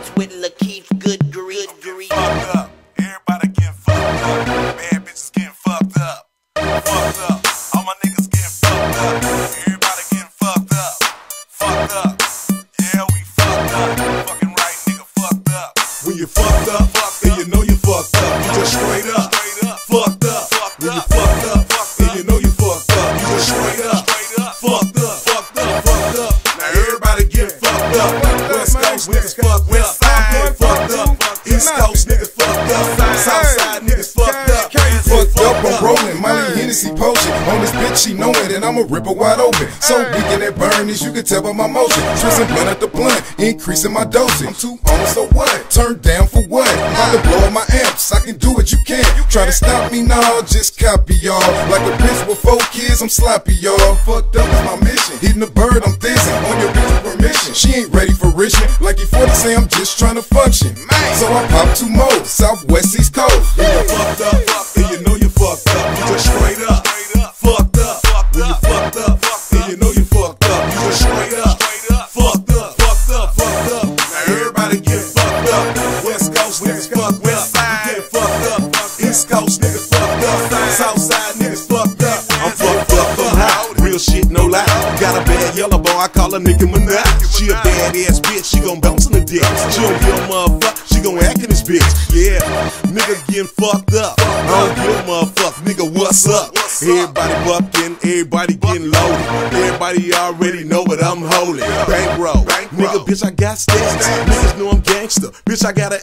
Beats with LaKeith, good grief. Fucked up. Everybody getting fucked up. Bad bitches getting fucked up. Fucked up. All my niggas getting fucked up. Everybody getting fucked up. Fucked up. Yeah, we fucked up. Fucking right, nigga, fucked up. When you fucked up, and you know you fucked up, you just straight up. Fucked up. When you fucked up, and you know you fucked up, you just straight up. Fucked up. Fucked up. Fucked up. Now everybody getting fucked up. West Coast niggas fucked up. Fucked up. East Coast niggas fucked up. Southside niggas fucked up. Fucked up, I'm rolling, Miley Hennessy potion. On this bitch, she know it, and I'ma rip her wide open. So weak in that burn, as you can tell by my motion. Twisting blunt at the blunt, increasing my dosage. I'm too on, so what? Turned down for what? About to blow up my amps, I can do what you can't. Try to stop me now, just copy y'all. Like a bitch with 4 kids, I'm sloppy, y'all. Fucked up is my mission. Hitting the bird, I'm thizzing. On your bitch with permission. She ain't ready for rishing. Like you 40 say, I'm just trying to function. So I pop 2 more, Southwest, East Coast. When you fucked up, and you know you fucked up, you just straight up. Fucked up. When you fucked up, and you know you fucked up, you just straight up. Fucked up. Fucked up. Fucked up. Now everybody get fucked up. West Coast niggas fucked up. You get fucked up. East Coast niggas fucked up. Southside niggas fucked up. I'm fucked up, I'm high. Real shit, no lie. Got a bad yellow boy, I call her Nicki Minaj. She a badass bitch, she gon' bounce in the dick. She don't give a motherfucker, she gon' act in this bitch. Yeah, nigga getting fucked up. I don't give a motherfucker, nigga, what's up? Everybody bucking, everybody getting loaded. Everybody already know what I'm holding. Bankroll, nigga, bitch, I got stats. Niggas know I'm gangster, bitch, I got an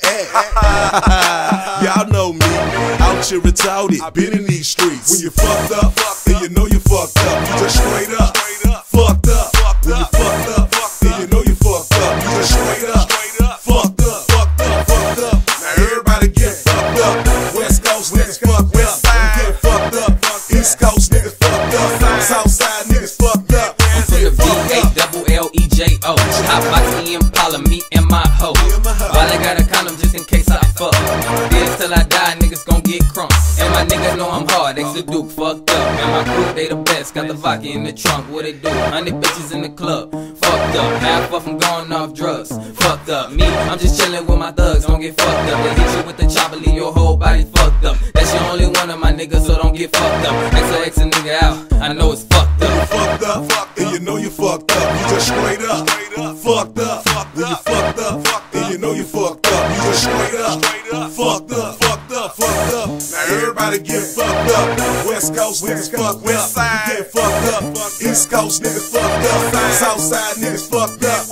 ass. Y'all know me, out here retarded, been in these streets. When you fucked up, and you know you fucked up, you just straight up. Fucked up. When you fucked up, and you know you fucked up, you just straight up. Fucked up. Fucked up. Now everybody get fucked up. West Coast niggas fucked up. You get fucked up. East Coast niggas fucked up. Southside niggas fucked up. I'm from the V-A-double-L-E-J-O. Hotbox Impala, me and my hoe. While I got a condom just in case I fuck. This till I die, niggas gon' get crunk. And my niggas know I'm hard, they Duke fucked up. And my crew, they the best, got the vodka in the trunk. What they do? 100 bitches in the club. Fucked up, half of them going off drugs. Fucked up, me, I'm just chillin' with my thugs. Don't get fucked up, they hit you with the chopper, leave your whole body fucked up. That's your only one of my niggas, so don't get fucked up. X a nigga out, I know it's fucked up. You fucked up, and you know you fucked up, you just straight up. Fucked up, when you fucked up, and you know you fucked up, you just straight up. Fucked up. Now everybody get fucked up. West Coast niggas fucked up. You get fucked up. East Coast niggas fucked up. Southside niggas fucked up.